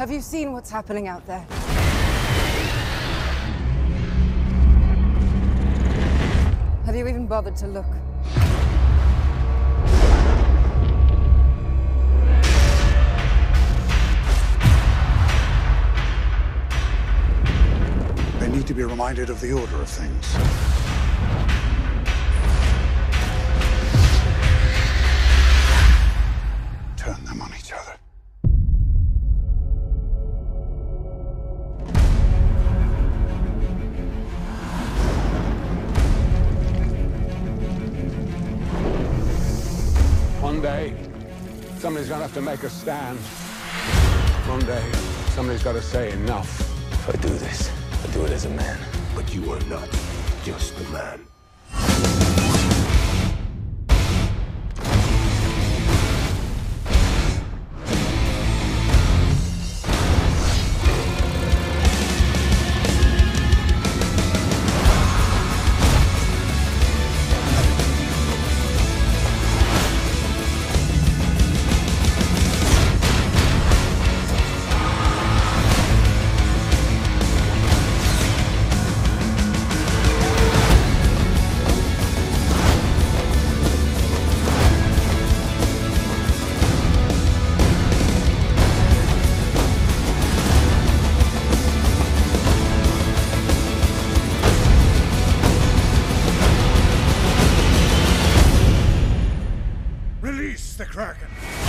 Have you seen what's happening out there? Have you even bothered to look? They need to be reminded of the order of things. Turn them on each other. One day, somebody's gonna have to make a stand. One day, somebody's gotta say enough. If I do this, I do it as a man. But you are not just a man. Release the Kraken!